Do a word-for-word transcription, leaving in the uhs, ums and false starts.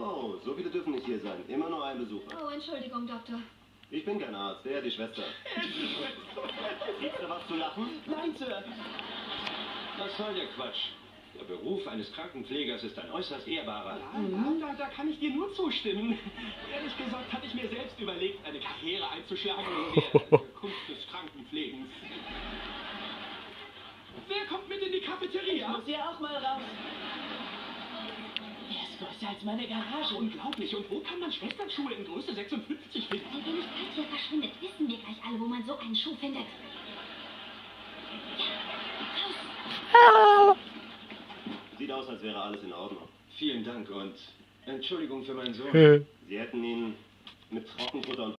Oh, so viele dürfen nicht hier sein. Immer nur ein Besucher. Oh, Entschuldigung, Doktor. Ich bin kein Arzt, der, die Schwester. Gibt's da was zu lachen? Nein, Sir. Was soll der Quatsch? Der Beruf eines Krankenpflegers ist ein äußerst ehrbarer. Ja, ja, da, da kann ich dir nur zustimmen. Ehrlich gesagt hatte ich mir selbst überlegt, eine Karriere einzuschlagen in der Kunst des Krankenpflegens. Wer kommt mit in die Cafeteria? Muss hier auch mal raus. Der ist größer als meine Garage. Unglaublich. Und wo kann man Schwesternschuhe in Größe sechsundfünfzig finden? Wenn ihr nicht bald hier verschwindet, wissen wir gleich alle, wo man so einen Schuh findet. Sieht aus, als wäre alles in Ordnung. Vielen Dank und Entschuldigung für meinen Sohn. Sie hätten ihn mit Trockenfutter und